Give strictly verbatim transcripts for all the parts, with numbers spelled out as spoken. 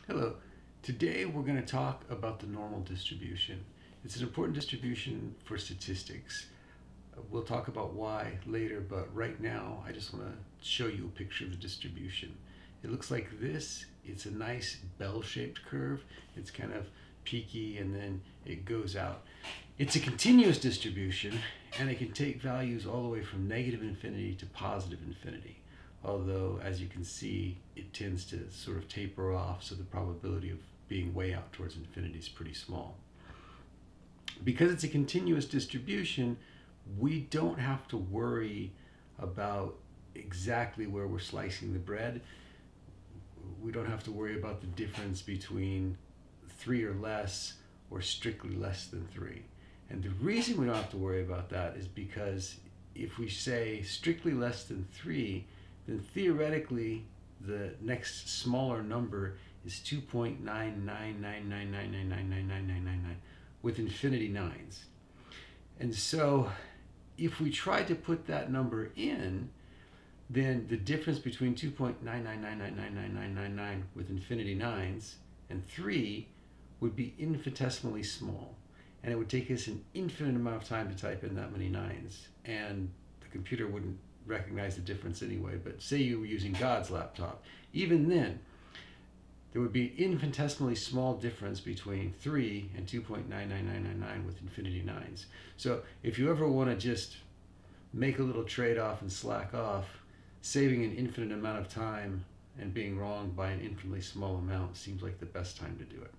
Hello. Today we're going to talk about the normal distribution. It's an important distribution for statistics. Uh, We'll talk about why later, but right now I just want to show you a picture of the distribution. It looks like this. It's a nice bell-shaped curve. It's kind of peaky and then it goes out. It's a continuous distribution and it can take values all the way from negative infinity to positive infinity. Although, as you can see, it tends to sort of taper off, so the probability of being way out towards infinity is pretty small. Because it's a continuous distribution, we don't have to worry about exactly where we're slicing the bread. We don't have to worry about the difference between three or less or strictly less than three. And the reason we don't have to worry about that is because if we say strictly less than three, then theoretically the next smaller number is two point nine nine nine nine nine nine nine nine nine nine nine nine with infinity nines. And so if we try to put that number in, then the difference between two point nine nine nine nine nine nine nine nine nine with infinity nines and three would be infinitesimally small. And it would take us an infinite amount of time to type in that many nines. And the computer wouldn't recognize the difference anyway. But say you were using God's laptop. Even then, there would be an infinitesimally small difference between three and two point nine nine nine nine nine with infinity nines. So if you ever want to just make a little trade-off and slack off, saving an infinite amount of time and being wrong by an infinitely small amount seems like the best time to do it.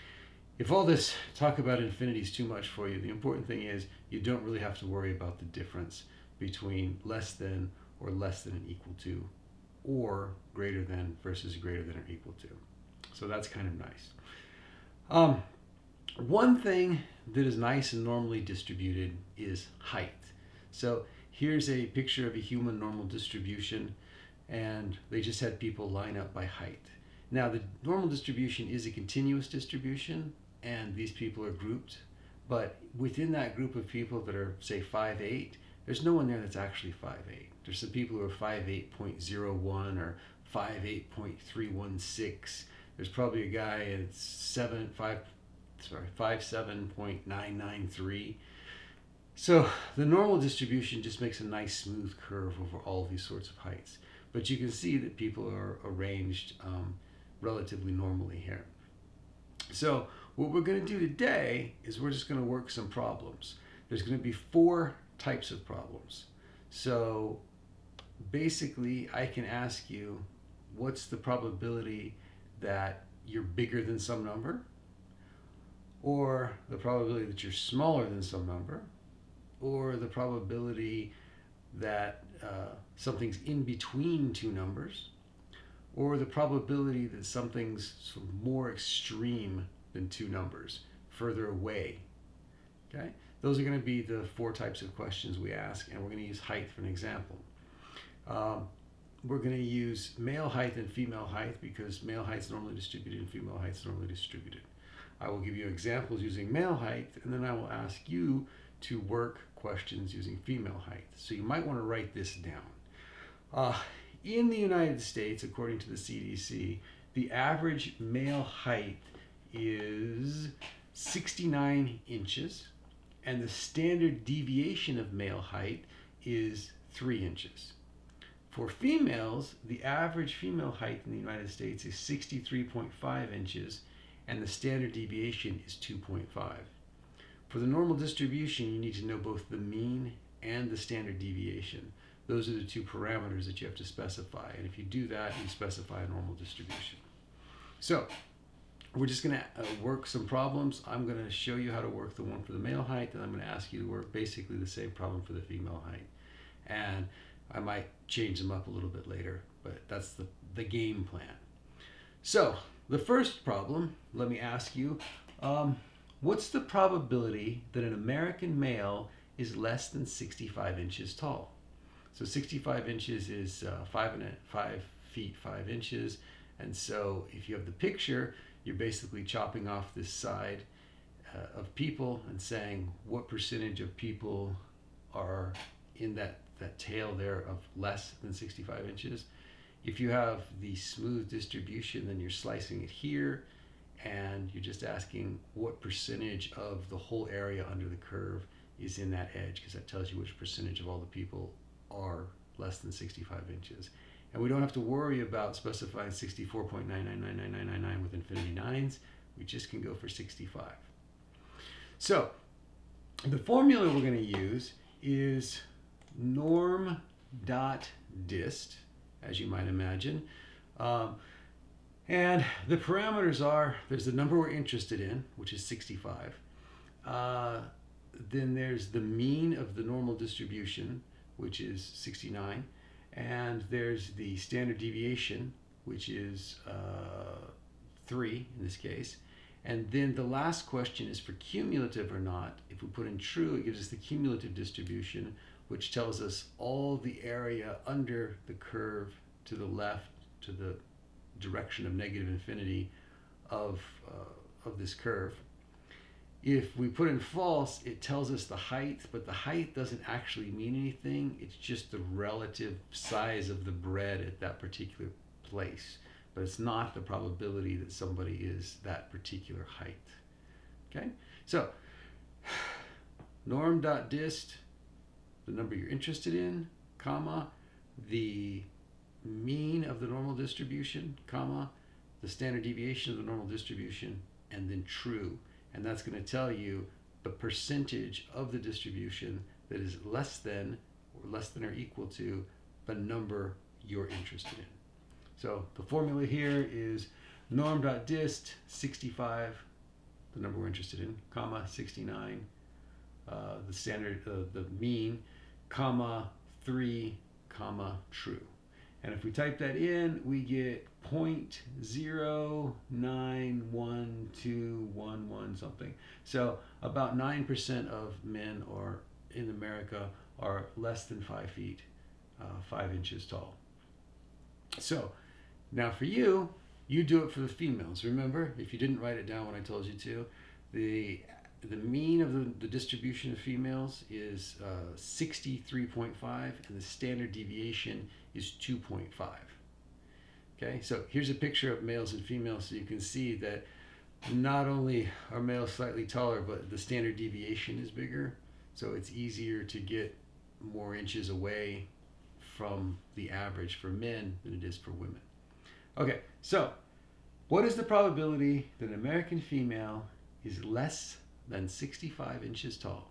If all this talk about infinity is too much for you, the important thing is you don't really have to worry about the difference between less than or less than and equal to, or greater than versus greater than or equal to. So that's kind of nice. Um, one thing that is nice and normally distributed is height. So here's a picture of a human normal distribution, and they just had people line up by height. Now the normal distribution is a continuous distribution, and these people are grouped, but within that group of people that are, say, five eight, there's no one there that's actually five eight. There's some people who are five eight point zero one or five eight point three one six. There's probably a guy at seven five sorry five seven point nine nine three. So the normal distribution just makes a nice smooth curve over all these sorts of heights. But you can see that people are arranged um, relatively normally here. So what we're going to do today is we're just going to work some problems. There's going to be four types of problems. So basically I can ask you, what's the probability that you're bigger than some number, or the probability that you're smaller than some number, or the probability that uh, something's in between two numbers, or the probability that something's sort of more extreme than two numbers, further away. Okay? Those are going to be the four types of questions we ask, and we're going to use height for an example. Um, we're going to use male height and female height because male height is normally distributed and female height is normally distributed. I will give you examples using male height, and then I will ask you to work questions using female height. So you might want to write this down. Uh, in the United States, according to the C D C, the average male height is sixty-nine inches, and the standard deviation of male height is three inches. For females, the average female height in the United States is sixty-three point five inches, and the standard deviation is two point five. For the normal distribution, you need to know both the mean and the standard deviation. Those are the two parameters that you have to specify, and if you do that, you specify a normal distribution. So we're just going to uh, work some problems. I'm going to show you how to work the one for the male height, and I'm going to ask you to work basically the same problem for the female height. And I might change them up a little bit later, but that's the, the game plan. So the first problem, let me ask you, um, what's the probability that an American male is less than sixty-five inches tall? So sixty-five inches is uh, five, and a, five feet, five inches. And so if you have the picture, you're basically chopping off this side uh, of people and saying what percentage of people are in that, that tail there of less than sixty-five inches. If you have the smooth distribution, then you're slicing it here, and you're just asking what percentage of the whole area under the curve is in that edge, because that tells you which percentage of all the people are less than sixty-five inches. And we don't have to worry about specifying sixty-four point nine nine nine nine nine nine nine with infinity nines. We just can go for sixty-five. So the formula we're going to use is norm.dist, as you might imagine. Um, and the parameters are, there's the number we're interested in, which is sixty-five. Uh, then there's the mean of the normal distribution, which is sixty-nine. And there's the standard deviation, which is uh, three in this case. And then the last question is for cumulative or not. If we put in true, it gives us the cumulative distribution, which tells us all the area under the curve to the left, to the direction of negative infinity of, uh, of this curve. If we put in false, it tells us the height, but the height doesn't actually mean anything. It's just the relative size of the bread at that particular place. But it's not the probability that somebody is that particular height. Okay? So, norm.dist, the number you're interested in, comma, the mean of the normal distribution, comma, the standard deviation of the normal distribution, and then true. And that's going to tell you the percentage of the distribution that is less than or less than or equal to the number you're interested in. So the formula here is norm.dist sixty-five, the number we're interested in, comma sixty-nine, uh, the standard, uh, the mean, comma three, comma true. And if we type that in, we get zero point zero nine one two one one something. So about nine percent of men or in America are less than five feet, uh, five inches tall. So now for you, you do it for the females. Remember, if you didn't write it down when I told you to, the the mean of the, the distribution of females is uh, sixty-three point five, and the standard deviation is two point five. Okay, so here's a picture of males and females, so you can see that not only are males slightly taller, but the standard deviation is bigger, so it's easier to get more inches away from the average for men than it is for women. Okay, so what is the probability that an American female is less than sixty-five inches tall?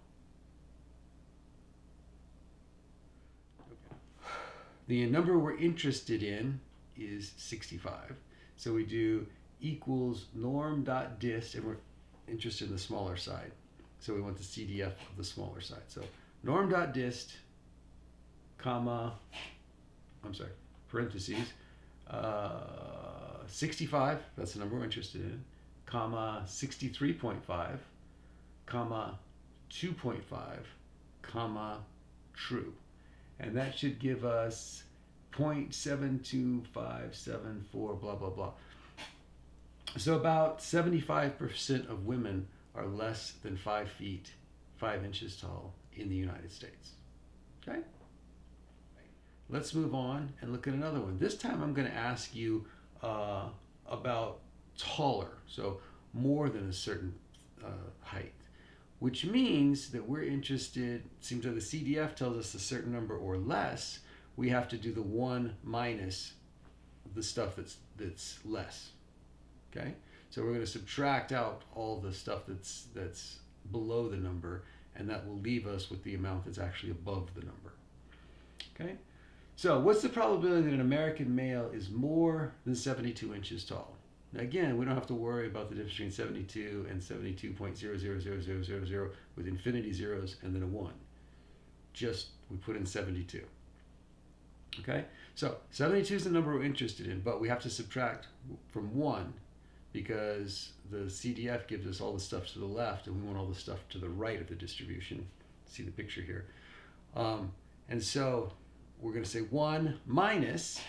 Okay. The number we're interested in is sixty-five. So we do equals norm.dist, and we're interested in the smaller side. So we want the C D F of the smaller side. So norm.dist, comma, I'm sorry, parentheses, uh, sixty-five, that's the number we're interested in, comma, sixty-three point five, comma, two point five, comma, true. And that should give us zero point seven two five seven four, blah, blah, blah. So about seventy-five percent of women are less than five feet, five inches tall in the United States. Okay? Let's move on and look at another one. This time I'm going to ask you uh, about taller, so more than a certain uh, height, which means that we're interested, it seems like the C D F tells us a certain number or less, we have to do the one minus the stuff that's, that's less. Okay? So we're going to subtract out all the stuff that's, that's below the number, and that will leave us with the amount that's actually above the number. Okay? So what's the probability that an American male is more than seventy-two inches tall? Now again, we don't have to worry about the difference between seventy-two and seventy-two point zero zero zero zero zero zero with infinity zeros and then a one. Just, we put in seventy-two. Okay? So seventy-two is the number we're interested in, but we have to subtract from one because the C D F gives us all the stuff to the left and we want all the stuff to the right of the distribution. See the picture here. Um, and so we're going to say one minus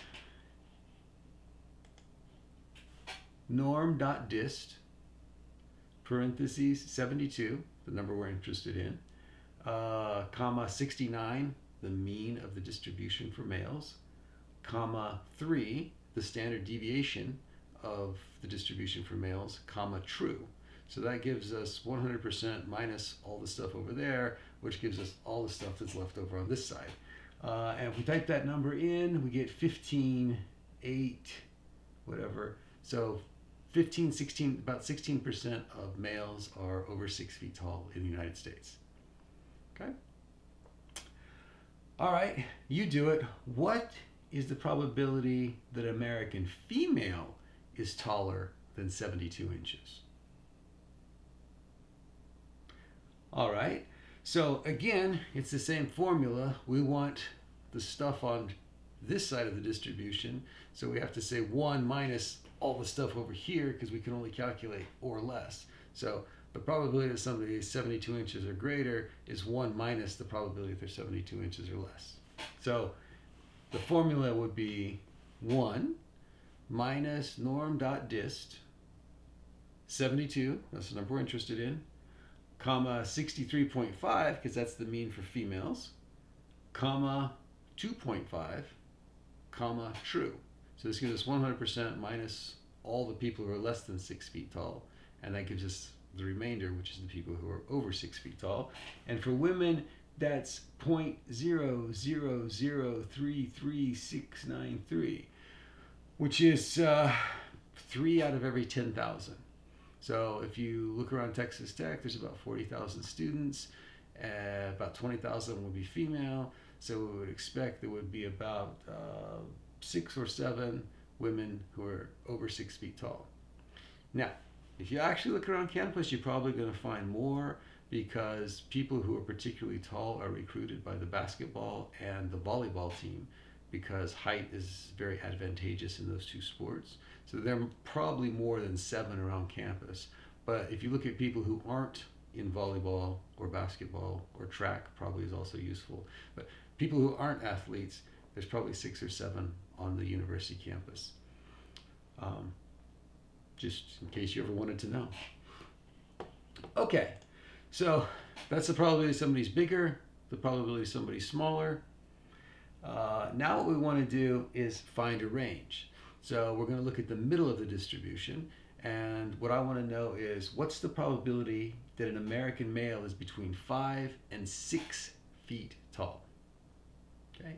norm.dist, parentheses, seventy-two, the number we're interested in, uh, comma, sixty-nine, the mean of the distribution for males, comma three, the standard deviation of the distribution for males, comma true. So that gives us one hundred percent minus all the stuff over there, which gives us all the stuff that's left over on this side. Uh, and if we type that number in, we get fifteen, eight, whatever. So fifteen, sixteen, about sixteen percent of males are over six feet tall in the United States. Okay? All right, you do it. What is the probability that an American female is taller than seventy-two inches? All right, so again, it's the same formula. We want the stuff on this side of the distribution, so we have to say one minus all the stuff over here because we can only calculate or less. So the probability that somebody is seventy-two inches or greater is one minus the probability that they're seventy-two inches or less. So the formula would be one minus norm dot dist, seventy-two, that's the number we're interested in, comma sixty-three point five, because that's the mean for females, comma two point five, comma true. So this gives us one hundred percent minus all the people who are less than six feet tall, and that gives us the remainder, which is the people who are over six feet tall. And for women, that's zero point zero zero zero three three six nine three, which is uh, three out of every ten thousand. So if you look around Texas Tech, there's about forty thousand students, uh, about twenty thousand would be female, so we would expect there would be about uh, six or seven women who are over six feet tall. Now, if you actually look around campus, you're probably going to find more, because people who are particularly tall are recruited by the basketball and the volleyball team, because height is very advantageous in those two sports. So there are probably more than seven around campus. But if you look at people who aren't in volleyball or basketball or track, probably is also useful. But people who aren't athletes, there's probably six or seven on the university campus. Um, just in case you ever wanted to know. Okay, so that's the probability somebody's bigger, the probability somebody's smaller. Uh, now what we want to do is find a range. So we're going to look at the middle of the distribution, and what I want to know is what's the probability that an American male is between five and six feet tall. Okay.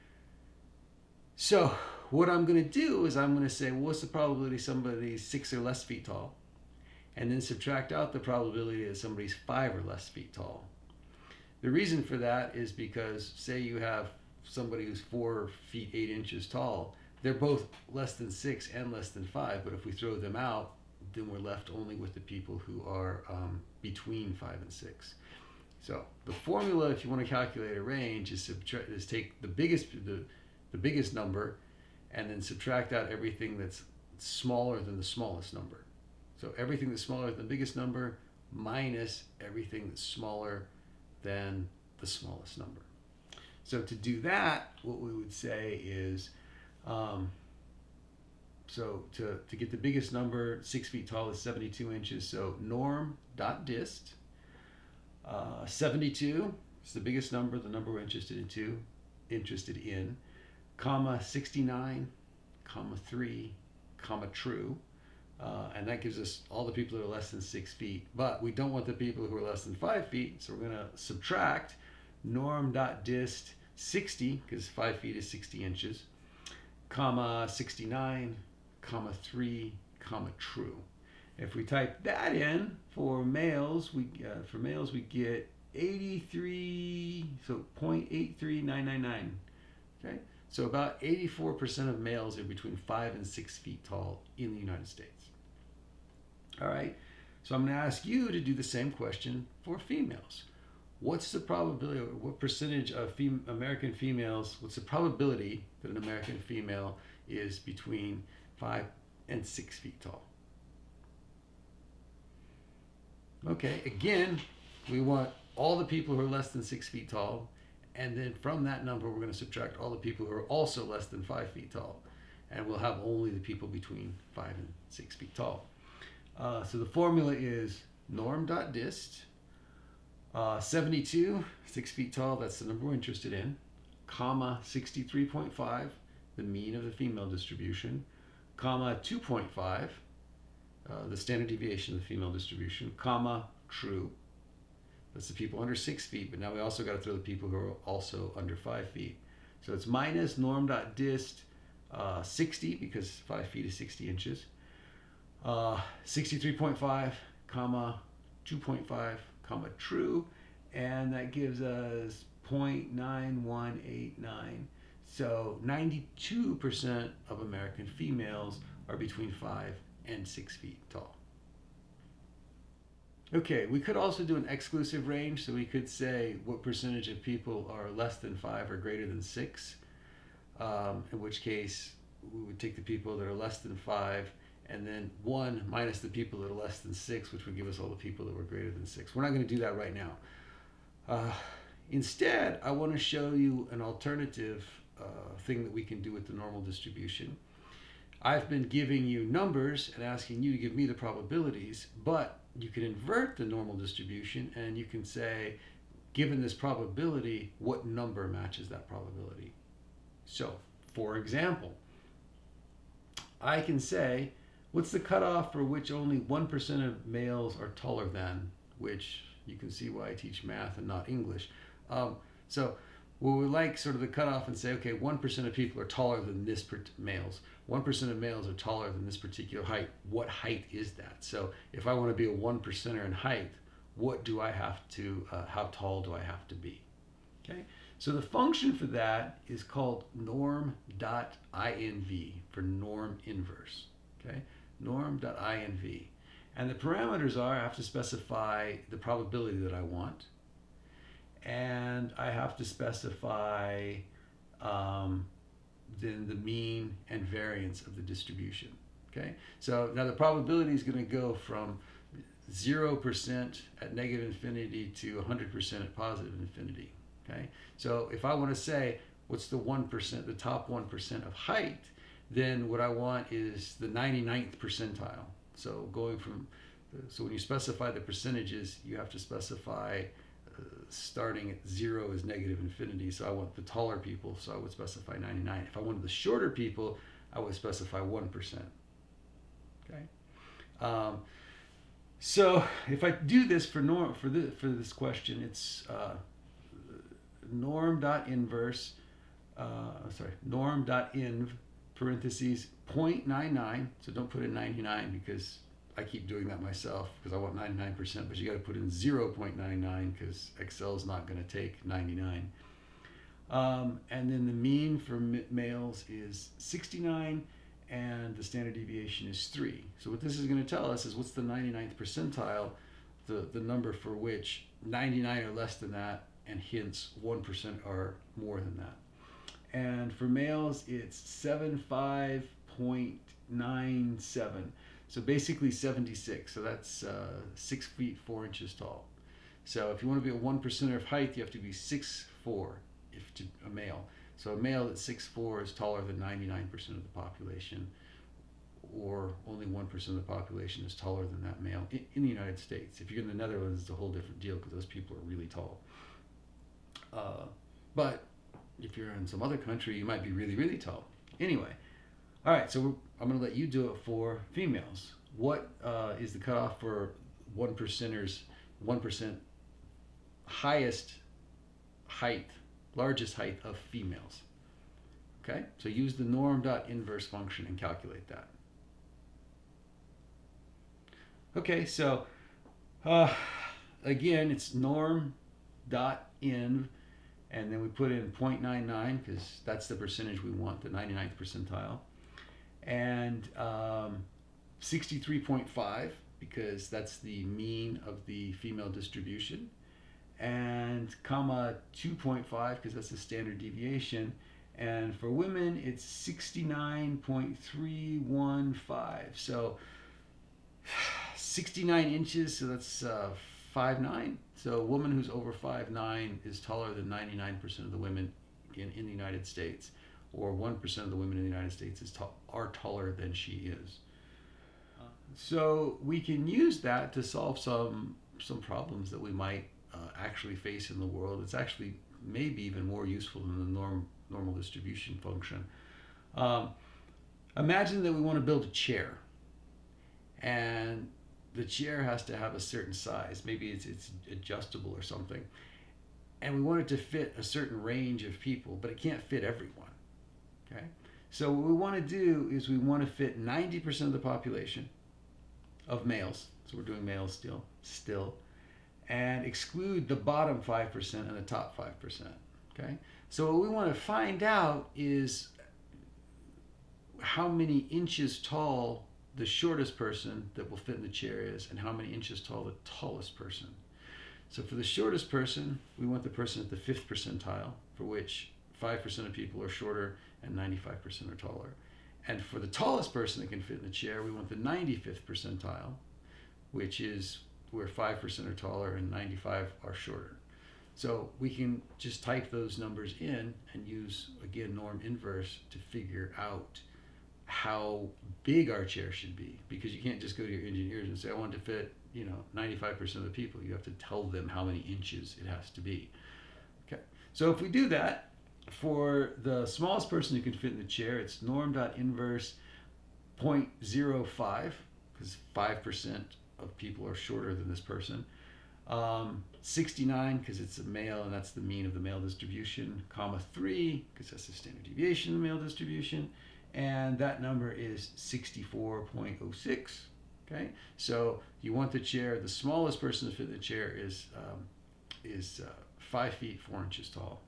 So what I'm going to do is I'm going to say, well, what's the probability somebody's six or less feet tall? And then subtract out the probability that somebody's five or less feet tall. The reason for that is because, say you have somebody who's four feet eight inches tall, they're both less than six and less than five, but if we throw them out, then we're left only with the people who are um, between five and six. So the formula, if you want to calculate a range, is subtract is take the biggest the the biggest number and then subtract out everything that's smaller than the smallest number. So everything that's smaller than the biggest number minus everything that's smaller than the smallest number. So to do that, what we would say is, um, so to, to get the biggest number, six feet tall is seventy-two inches. So norm dot dist, uh, seventy-two is the biggest number, the number we're interested in, two, interested in, comma sixty-nine, comma three, comma true. Uh, and that gives us all the people that are less than six feet. But we don't want the people who are less than five feet, so we're going to subtract norm.dist sixty, because five feet is sixty inches, comma sixty-nine, comma three, comma true. If we type that in for males, we uh, for males we get eighty-three, so zero point eight three nine nine nine. Okay, so about eighty-four percent of males are between five and six feet tall in the United States. All right, so I'm going to ask you to do the same question for females. What's the probability, or what percentage of fem American females, what's the probability that an American female is between five and six feet tall? Okay, again, we want all the people who are less than six feet tall, and then from that number, we're going to subtract all the people who are also less than five feet tall, and we'll have only the people between five and six feet tall. Uh, so the formula is norm.dist, uh, seventy-two, six feet tall, that's the number we're interested in, comma sixty-three point five, the mean of the female distribution, comma two point five, uh, the standard deviation of the female distribution, comma true. That's the people under six feet, but now we also got to throw the people who are also under five feet. So it's minus norm.dist uh, sixty, because five feet is sixty inches, uh, sixty-three point five, comma two point five, comma true, and that gives us zero point nine one eight nine. So ninety-two percent of American females are between five and six feet tall. Okay, we could also do an exclusive range, so we could say what percentage of people are less than five or greater than six, um, in which case we would take the people that are less than five and then one minus the people that are less than six, which would give us all the people that were greater than six. We're not going to do that right now. Uh, instead, I want to show you an alternative uh, thing that we can do with the normal distribution. I've been giving you numbers and asking you to give me the probabilities, but you can invert the normal distribution and you can say, given this probability, what number matches that probability? So, for example, I can say, what's the cutoff for which only one percent of males are taller than, which you can see why I teach math and not English. Um, so, we would like sort of the cutoff and say, okay, one percent of people are taller than this per males. one percent of males are taller than this particular height. What height is that? So if I want to be a one percenter in height, what do I have to, uh, how tall do I have to be? Okay, so the function for that is called norm.inv, for norm inverse. Okay, norm.inv. And the parameters are, I have to specify the probability that I want, and I have to specify um, then the mean and variance of the distribution. Okay, so now the probability is going to go from zero percent at negative infinity to one hundred percent at positive infinity. Okay, so if I want to say what's the one percent, the top one percent of height, then what I want is the ninety-ninth percentile. So going from, so when you specify the percentages, you have to specify uh, starting at zero is negative infinity. So I want the taller people, so I would specify ninety-nine. If I wanted the shorter people, I would specify one percent. Okay. Um, so if I do this for norm for the for this question, it's uh, norm.inverse, uh, sorry, norm.inv parentheses zero point nine nine. So don't put in ninety-nine because I keep doing that myself because I want ninety-nine percent, but you got to put in zero point nine nine because Excel is not going to take ninety-nine. Um, and then the mean for males is sixty-nine, and the standard deviation is three. So what this is going to tell us is what's the ninety-ninth percentile, the, the number for which ninety-nine are less than that, and hence one percent are more than that. And for males, it's seventy-five point nine seven. So basically seventy-six. So that's uh, six feet four inches tall. So if you want to be a one percenter of height, you have to be six foot four if to a male. So a male that's six foot four is taller than ninety-nine percent of the population, or only one percent of the population is taller than that male in, in the United States. If you're in the Netherlands, it's a whole different deal because those people are really tall. Uh, but if you're in some other country, you might be really, really tall. Anyway, all right, so we're, I'm going to let you do it for females. What uh, is the cutoff for one percenters, one percent highest height, largest height of females? Okay, so use the norm.inverse function and calculate that. Okay, so uh, again, it's norm.inv, and then we put in zero point nine nine because that's the percentage we want, the ninety-ninth percentile, and um, sixty-three point five because that's the mean of the female distribution, and comma two point five because that's the standard deviation, and for women it's sixty-nine point three one five. So sixty-nine inches, so that's uh, five nine. So a woman who's over five nine is taller than ninety-nine percent of the women in, in the United States, or one percent of the women in the United States is ta are taller than she is. So we can use that to solve some some problems that we might uh, actually face in the world. It's actually maybe even more useful than the norm normal distribution function. Um, imagine that we want to build a chair, and the chair has to have a certain size. Maybe it's, it's adjustable or something. And we want it to fit a certain range of people, but it can't fit everyone. Okay? So what we want to do is we want to fit ninety percent of the population of males. So we're doing males still, still, and exclude the bottom five percent and the top five percent. Okay? So what we want to find out is how many inches tall the shortest person that will fit in the chair is, and how many inches tall the tallest person. So for the shortest person, we want the person at the fifth percentile, for which five percent of people are shorter and ninety-five percent are taller. And for the tallest person that can fit in the chair, we want the ninety-fifth percentile, which is where five percent are taller and ninety-five are shorter. So we can just type those numbers in and use, again, norm inverse to figure out how big our chair should be, because you can't just go to your engineers and say, I want it to fit, you know, ninety-five percent of the people. You have to tell them how many inches it has to be. Okay, so if we do that, for the smallest person who can fit in the chair, it's norm.inverse zero point zero five, because five percent of people are shorter than this person. Um, sixty-nine, because it's a male and that's the mean of the male distribution, comma three, because that's the standard deviation of the male distribution. And that number is sixty-four point zero six. Okay, so you want the chair, the smallest person to fit in the chair is, um, is uh, five feet four inches tall.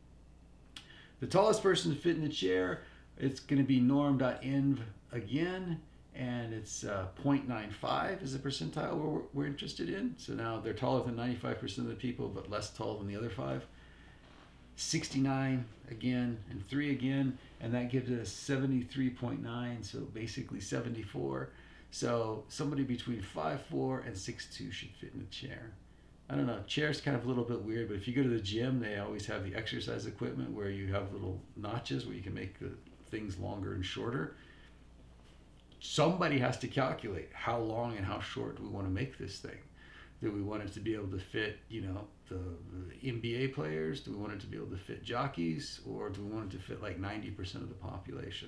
The tallest person to fit in the chair, it's going to be norm.inv again, and it's uh, zero point nine five is the percentile we're, we're interested in. So now they're taller than ninety-five percent of the people, but less tall than the other five. sixty-nine again, and three again, and that gives us seventy-three point nine, so basically seventy-four. So somebody between five foot four and six foot two should fit in a chair. I don't know, chair's kind of a little bit weird, but if you go to the gym, they always have the exercise equipment where you have little notches where you can make the things longer and shorter. Somebody has to calculate how long and how short do we want to make this thing. Do we want it to be able to fit, you know, the, the N B A players? Do we want it to be able to fit jockeys? Or do we want it to fit like ninety percent of the population?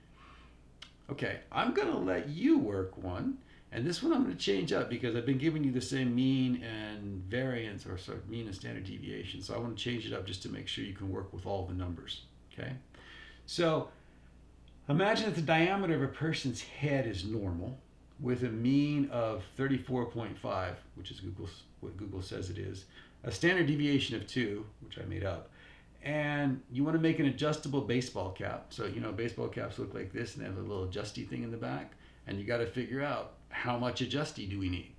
Okay, I'm going to let you work one. And this one I'm going to change up because I've been giving you the same mean and variance, or sorry, mean and standard deviation. So I want to change it up just to make sure you can work with all the numbers. Okay, so imagine that the diameter of a person's head is normal, with a mean of thirty-four point five, which is Google's, what Google says it is, a standard deviation of two, which I made up, and you want to make an adjustable baseball cap. So, you know, baseball caps look like this, and they have a little adjusty thing in the back, and you got to figure out how much adjusty do we need.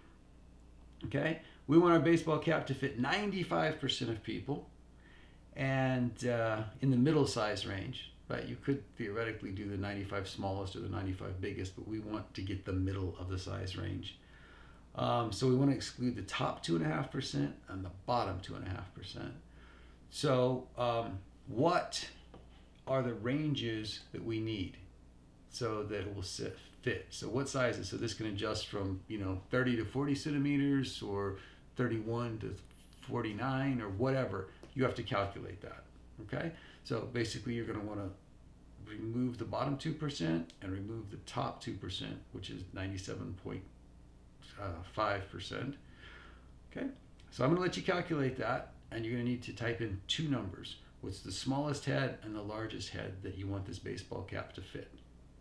Okay, we want our baseball cap to fit ninety-five percent of people, and uh, in the middle size range. Right, you could theoretically do the ninety-five smallest or the ninety-five biggest, but we want to get the middle of the size range. Um, so we want to exclude the top two point five percent and the bottom two point five percent. So um, what are the ranges that we need so that it will sit, fit? So what sizes? So this can adjust from, you know, thirty to forty centimeters, or thirty-one to forty-nine, or whatever. You have to calculate that. Okay, so basically you're going to want to remove the bottom two percent and remove the top two percent, which is ninety-seven point five percent. Okay, so I'm going to let you calculate that, and you're going to need to type in two numbers. What's the smallest head and the largest head that you want this baseball cap to fit?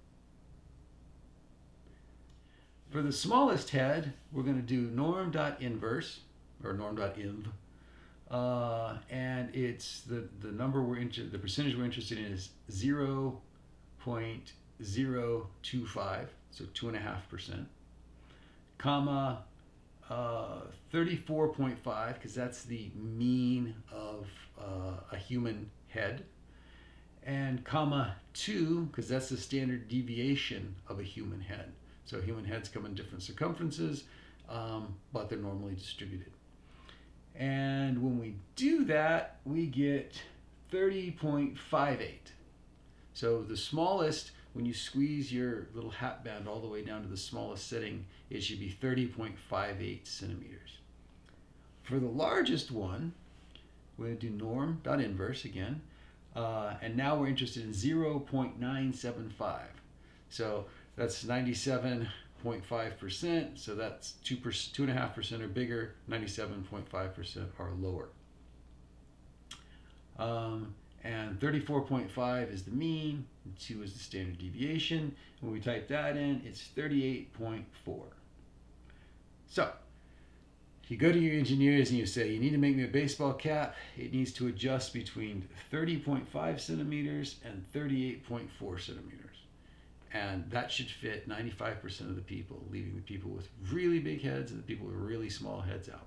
For the smallest head, we're going to do norm.inverse, or norm.inv. Uh, and it's the, the number we're interested, the percentage we're interested in is zero point zero two five, so two and a half percent, comma uh, thirty-four point five, because that's the mean of uh, a human head, and comma two, because that's the standard deviation of a human head. So human heads come in different circumferences, um, but they're normally distributed. And when we do that, we get thirty point five eight. So the smallest, when you squeeze your little hat band all the way down to the smallest setting, it should be thirty point five eight centimeters. For the largest one, we're going to do norm.inverse again. Uh, and now we're interested in zero point nine seven five. So that's ninety-seven point five percent. So that's two percent, two and a half percent or bigger. ninety-seven point five percent are lower. Um, and thirty-four point five is the mean. And two is the standard deviation. When we type that in, it's thirty-eight point four. So you go to your engineers and you say, you need to make me a baseball cap. It needs to adjust between thirty point five centimeters and thirty-eight point four centimeters. And that should fit ninety-five percent of the people, leaving the people with really big heads and the people with really small heads out.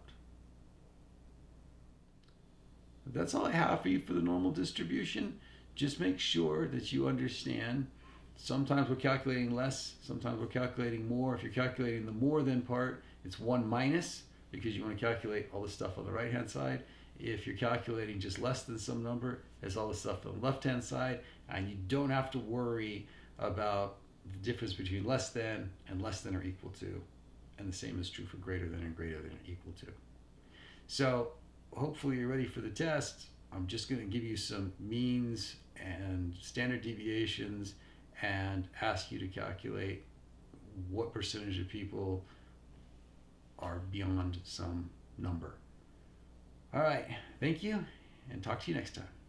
That's all I have for you for the normal distribution. Just make sure that you understand sometimes we're calculating less, sometimes we're calculating more. If you're calculating the more than part, it's one minus, because you want to calculate all the stuff on the right hand side. If you're calculating just less than some number, it's all the stuff on the left hand side, and you don't have to worry about the difference between less than and less than or equal to, and the same is true for greater than and greater than or equal to. So hopefully you're ready for the test. I'm just going to give you some means and standard deviations and ask you to calculate what percentage of people are beyond some number. All right, thank you, and talk to you next time.